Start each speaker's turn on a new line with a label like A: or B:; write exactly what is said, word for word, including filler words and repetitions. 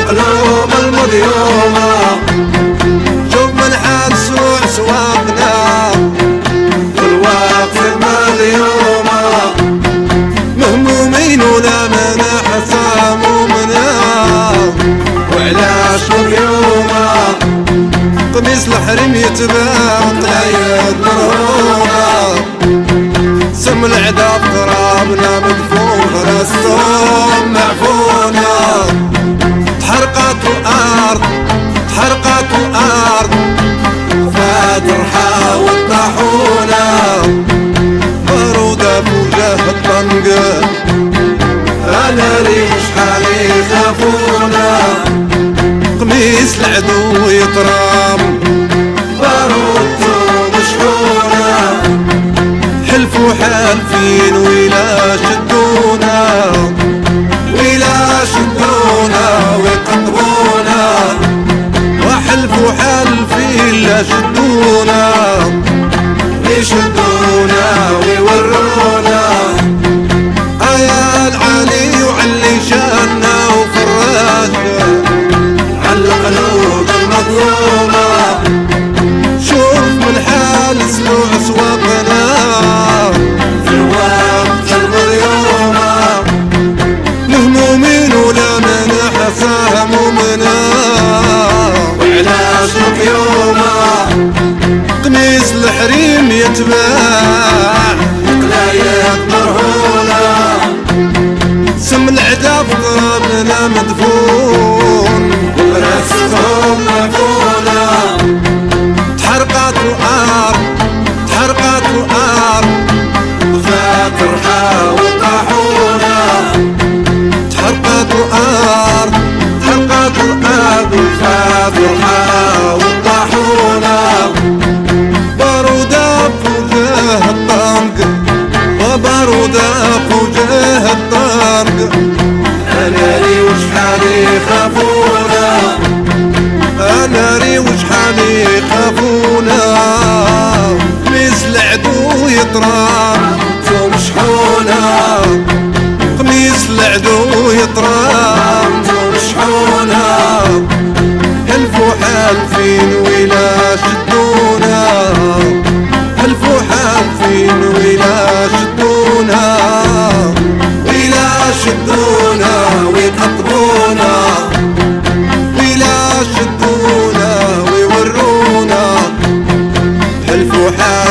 A: القلوب المضيومة. شوف من حال سوء سواقنا والواقف المليومة، مهمومين ولا منح همومنا وعلاش مليومة. قميص الحريم يتباع طلايد مرهونة، سم العدا بقرابنا مدفون فرستهم معفونة. تحرقت الأرض تحرقت الأرض فات رحاوة طاحونة، بارودة بوجه الطنقة أنا لي شحال يخافونا. قميص العدو يطرام بارودته مشحونة، حلفوا حالفين ويلا شدونا ويلا شدونا ويقطبونا، وحلفوا حالفين لا شدونا يشدونا ويورونا. آيا العلي وعلي شاننا وفراشه على القلوب المظلومة. شوف من حال سلوع سواقنا في الوقت المظلومة، مهمومين ولا منح همومنا وعلاش مقيومة. قميص الحريم يتباع قلايد مرهونة، سم العدا في قرابنا مدفون وراسهم مفونة. تحرقت الأرض تحرقت الأرض فات رحاوة طاحونة. تحرقت الأرض تحرقت الأرض فات رحاوة طاحونة، بارودة بوجه الطنق وبارودة بوجه الطنق. أنا لي وشحال يخافونا أنا لي وشحال يخافونا. قميص العدو يطرام مشحونة، قميص العدو يطرام مشحونة، حلفوا حالفين ويلا شدونا حلفوا حالفين ويلا شدونا ويلا شدونا ويقطبونا ويلا شدونا ويورونا. حلفوا حالفين